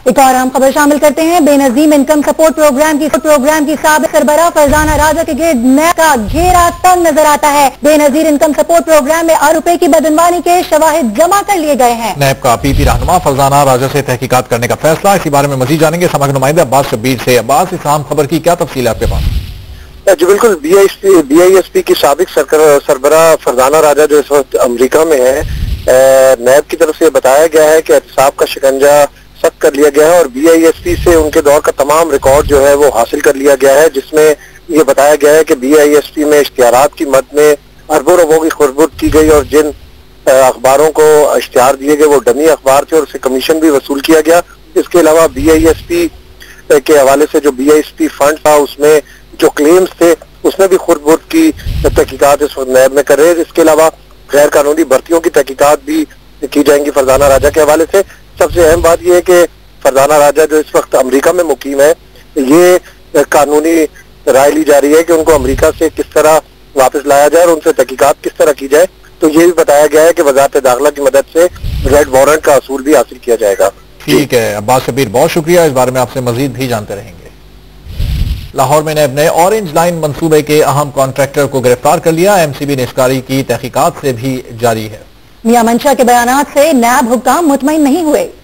एक और अहम खबर शामिल करते हैं। बेनजीम इनकम सपोर्ट प्रोग्राम की साबिक सरबराह फरजाना राजा के गिर्द नैब का घेरा तंग नजर आता है। बेनजीर इनकम सपोर्ट प्रोग्राम में अरब रुपए की बदनवानी के शवाहिद जमा कर लिए गए हैं। नैब का पीपी रहनुमा फरजाना राजा से तहकीकात करने का फैसला, इसी बारे में मजीद जानेंगे समाज नुमाइंदे अब्बास शब्बीर से। अब्बास, इस अहम खबर की क्या तफसील है आपके पास? जी बिल्कुल, BISP की साबिक सरबराह फरजाना राजा जो इस वक्त अमेरिका में है, नैब की तरफ से बताया गया है कि एहतसाब का शिकंजा सख्त कर लिया गया है और BISP से उनके दौर का तमाम रिकॉर्ड जो है वो हासिल कर लिया गया है, जिसमें ये बताया गया है कि BISP में इश्तिहारात की मद में अरबों रबों की खुरबुद की गई और जिन अखबारों को इश्तिहार दिए गए वो डमी अखबार थे और उससे कमीशन भी वसूल किया गया। इसके अलावा BISP के हवाले से जो BISP फंड था उसमें जो क्लेम्स थे उसमें भी खुरबुद की तहकीकात इस वक्त नैब में कर रहे हैं। इसके अलावा गैर कानूनी भर्तियों की तहकीकात भी की जाएंगी फरजाना राजा के हवाले से। सबसे अहम बात यह है कि फरजाना राजा जो इस वक्त अमेरिका में मुकीम है, ये कानूनी राय ली जा रही है कि उनको अमेरिका से किस तरह वापस लाया जाए और उनसे तहकीकात किस तरह की जाए। तो ये भी बताया गया है कि वजारत दाखिला की मदद से रेड वारंट का असूल भी हासिल किया जाएगा। ठीक है अब्बास शब्बीर, बहुत शुक्रिया। इस बारे में आपसे मजीद भी जानते रहेंगे। लाहौर में नैब ने ऑरेंज लाइन मंसूबे के अहम कॉन्ट्रैक्टर को गिरफ्तार कर लिया। MCB निस्कारी की तहकीकात से भी जारी है। मियां मंशा के बयानात से नैब हुक्काम मुतमईन नहीं हुए।